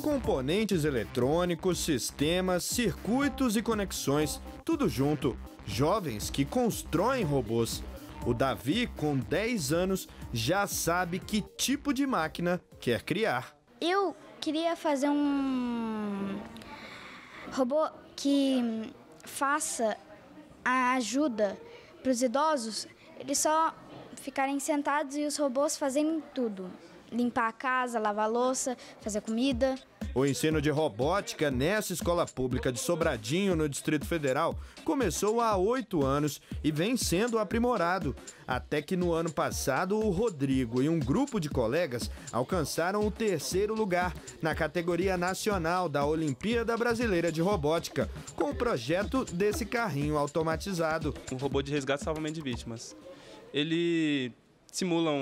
Componentes eletrônicos, sistemas, circuitos e conexões, tudo junto. Jovens que constroem robôs. O Davi, com 10 anos, já sabe que tipo de máquina quer criar. Eu queria fazer um robô que faça a ajuda para os idosos, eles só ficarem sentados e os robôs fazerem tudo. Limpar a casa, lavar a louça, fazer comida. O ensino de robótica nessa escola pública de Sobradinho, no Distrito Federal, começou há 8 anos e vem sendo aprimorado. Até que no ano passado, o Rodrigo e um grupo de colegas alcançaram o 3º lugar na categoria nacional da Olimpíada Brasileira de Robótica, com o projeto desse carrinho automatizado. Um robô de resgate e salvamento de vítimas. Ele simula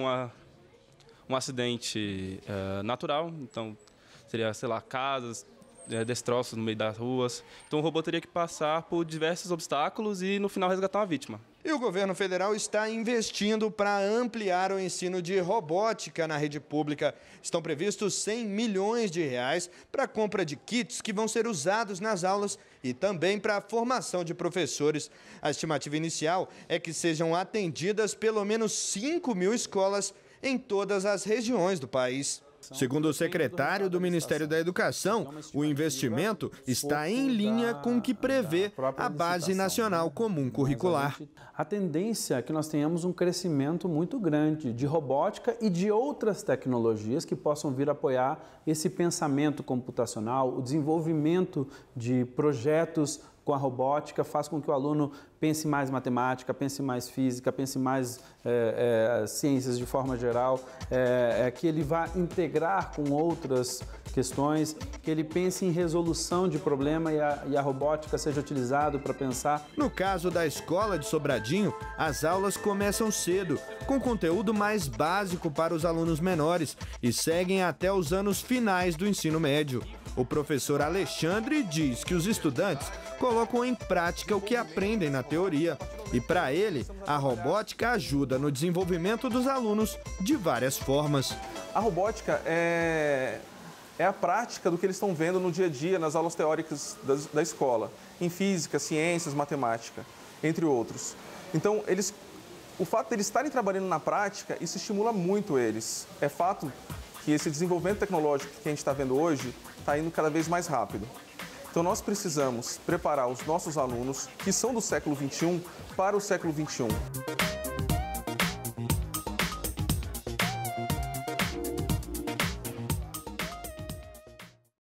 um acidente natural, então seria, sei lá, casas, destroços no meio das ruas. Então o robô teria que passar por diversos obstáculos e no final resgatar uma vítima. E o governo federal está investindo para ampliar o ensino de robótica na rede pública. Estão previstos 100 milhões de reais para a compra de kits que vão ser usados nas aulas e também para a formação de professores. A estimativa inicial é que sejam atendidas pelo menos 5.000 escolas em todas as regiões do país. Segundo o secretário do Ministério da Educação, o investimento está em linha com o que prevê a Base Nacional Comum Curricular. A tendência é que nós tenhamos um crescimento muito grande de robótica e de outras tecnologias que possam vir apoiar esse pensamento computacional, o desenvolvimento de projetos com a robótica faz com que o aluno pense mais matemática, pense mais física, pense mais ciências de forma geral, que ele vá integrar com outras questões, que ele pense em resolução de problema e a robótica seja utilizado para pensar. No caso da escola de Sobradinho, as aulas começam cedo, com conteúdo mais básico para os alunos menores e seguem até os anos finais do ensino médio. O professor Alexandre diz que os estudantes colocam em prática o que aprendem na teoria. E para ele, a robótica ajuda no desenvolvimento dos alunos de várias formas. A robótica é a prática do que eles estão vendo no dia a dia, nas aulas teóricas da escola, em física, ciências, matemática, entre outros. Então, o fato de eles estarem trabalhando na prática, isso estimula muito eles. É fato que esse desenvolvimento tecnológico que a gente está vendo hoje está indo cada vez mais rápido. Então nós precisamos preparar os nossos alunos, que são do século XXI, para o século XXI.